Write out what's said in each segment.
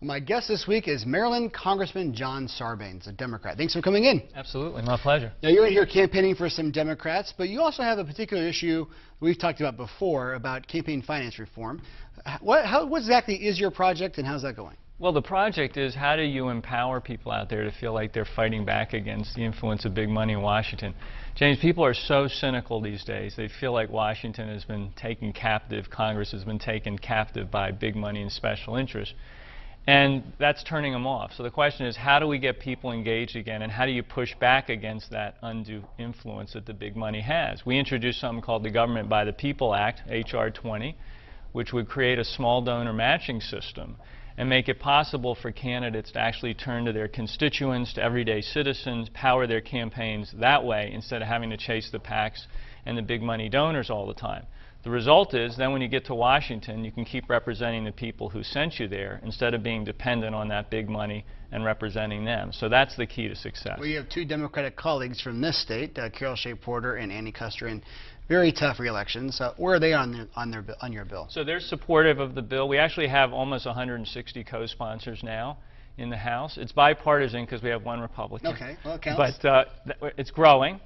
My guest this week is Maryland Congressman John Sarbanes, a Democrat. Thanks for coming in. Absolutely, my pleasure. Now, you're in here campaigning for some Democrats, but you also have a particular issue we've talked about before about campaign finance reform. What exactly is your project, and how's that going? Well, the project is, how do you empower people out there to feel like they're fighting back against the influence of big money in Washington? James, people are so cynical these days. They feel like Washington has been taken captive, Congress has been taken captive by big money and special interests. And that's turning them off. So the question is, how do we get people engaged again, and how do you push back against that undue influence that the big money has? We introduced something called the Government by the People Act, H.R. 20, which would create a small donor matching system and make it possible for candidates to actually turn to their constituents, to everyday citizens, power their campaigns that way instead of having to chase the PACs and the big money donors all the time. The result is, then when you get to Washington, you can keep representing the people who sent you there instead of being dependent on that big money and representing them. So that's the key to success. Well, you have two Democratic colleagues from this state, Carol Shea Porter and Annie Kuster, in very tough re-elections. Where are they on your bill? So they're supportive of the bill. We actually have almost 160 co-sponsors now in the House. It's bipartisan because we have one Republican. Okay, well, it counts. But it's growing.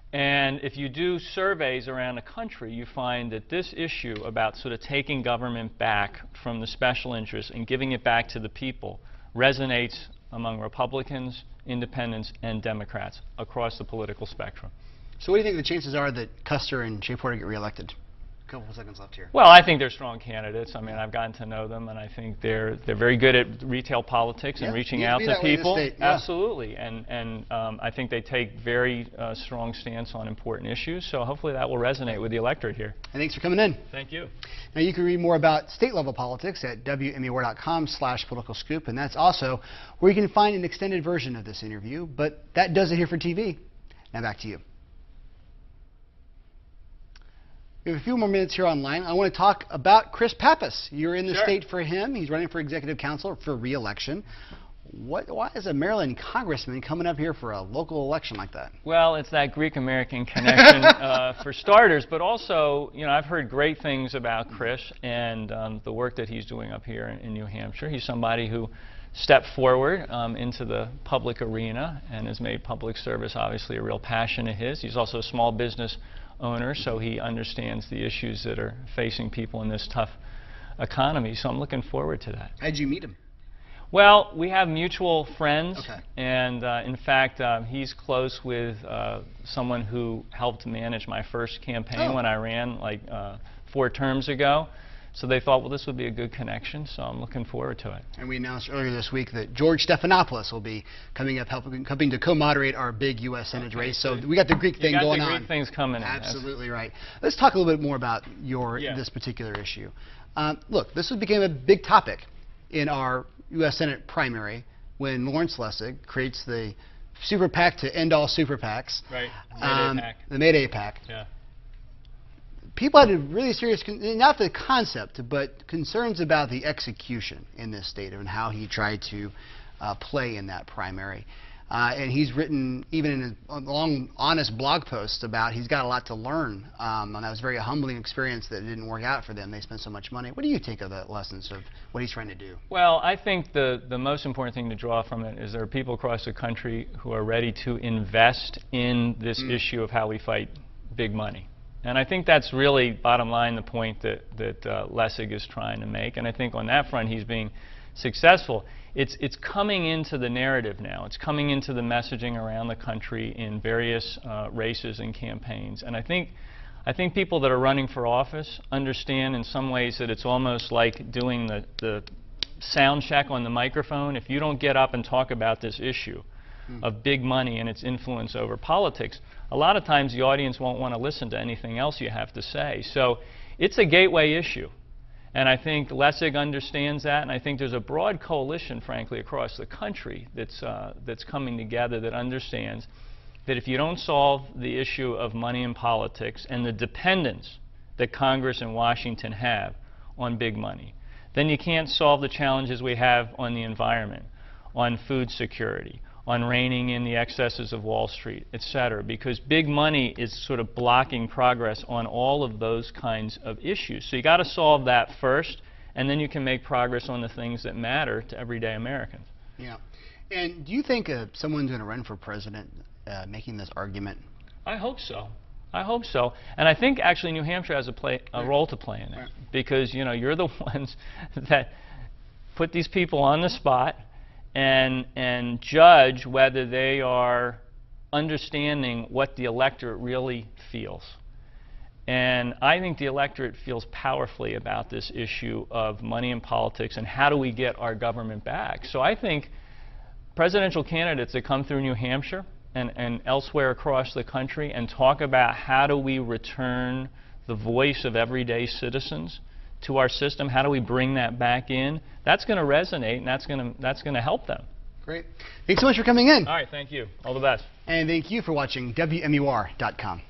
And if you do surveys around the country, you find that this issue about sort of taking government back from the special interests and giving it back to the people resonates among Republicans, Independents, and Democrats across the political spectrum. So what do you think the chances are that Kuster and Shea Porter get reelected? A couple of seconds left here. Well, I think they're strong candidates. I mean, I've gotten to know them, and I think they're very good at retail politics and reaching out to people. Absolutely, and I think they take very strong stance on important issues. So hopefully that will resonate with the electorate here. And thanks for coming in. Thank you. Now you can read more about state-level politics at wmur.com/politicalscoop, and that's also where you can find an extended version of this interview. But that does it here for TV. Now back to you. We have a few more minutes here online. I want to talk about Chris Pappas. You're in the state for him. He's running for executive council for re-election. Why is a Maryland congressman coming up here for a local election like that? Well, it's that Greek-American connection for starters, but also, you know, I've heard great things about Chris and the work that he's doing up here in New Hampshire. He's somebody who stepped forward into the public arena and has made public service obviously a real passion of his. He's also a small business owner, so he understands the issues that are facing people in this tough economy. So I'm looking forward to that. How'd you meet him? Well, we have mutual friends, okay. And in fact, he's close with someone who helped manage my first campaign when I ran like 4 terms ago. So they thought, well, this would be a good connection, so I'm looking forward to it. And we announced earlier this week that George Stephanopoulos will be coming up, helping to co-moderate our big U.S. Senate race. So we got the Greek thing going on. You got the Greek things coming in. Absolutely right. Let's talk a little bit more about this particular issue. Look, this became a big topic in our U.S. Senate primary when Lawrence Lessig creates the super PAC to end all super PACs. Right. Mayday PAC. The Mayday PAC. Yeah. People had a really serious, not the concept, but concerns about the execution in this state and how he tried to play in that primary. And he's written, even in a long, honest blog post, about he's got a lot to learn. And that was a very humbling experience that didn't work out for them. They spent so much money. What do you take of the lessons of what he's trying to do? Well, I think the most important thing to draw from it is there are people across the country who are ready to invest in this issue of how we fight big money. And I think that's really, bottom line, the point that Lessig is trying to make. And I think on that front he's being successful. It's coming into the narrative now. It's coming into the messaging around the country in various races and campaigns. And I think people that are running for office understand in some ways that it's almost like doing the sound check on the microphone. If you don't get up and talk about this issue of big money and its influence over politics, a lot of times the audience won't want to listen to anything else you have to say. So it's a gateway issue. And I think Lessig understands that, and I think there's a broad coalition, frankly, across the country that's coming together that understands that if you don't solve the issue of money in politics and the dependence that Congress and Washington have on big money, then you can't solve the challenges we have on the environment, on food security, on reining in the excesses of Wall Street, et cetera, because big money is sort of blocking progress on all of those kinds of issues. So you got to solve that first, and then you can make progress on the things that matter to everyday Americans. Yeah. And do you think someone's going to run for president making this argument? I hope so. I hope so. And I think actually New Hampshire has a role to play in it, because you're the ones that put these people on the spot and judge whether they are understanding what the electorate really feels. And I think the electorate feels powerfully about this issue of money in politics and how do we get our government back. So I think presidential candidates that come through New Hampshire and elsewhere across the country and talk about how do we return the voice of everyday citizens to our system, how do we bring that back in, that's going to resonate, and that's going to help them. Great. Thanks so much for coming in. All right, thank you. All the best. And thank you for watching WMUR.com.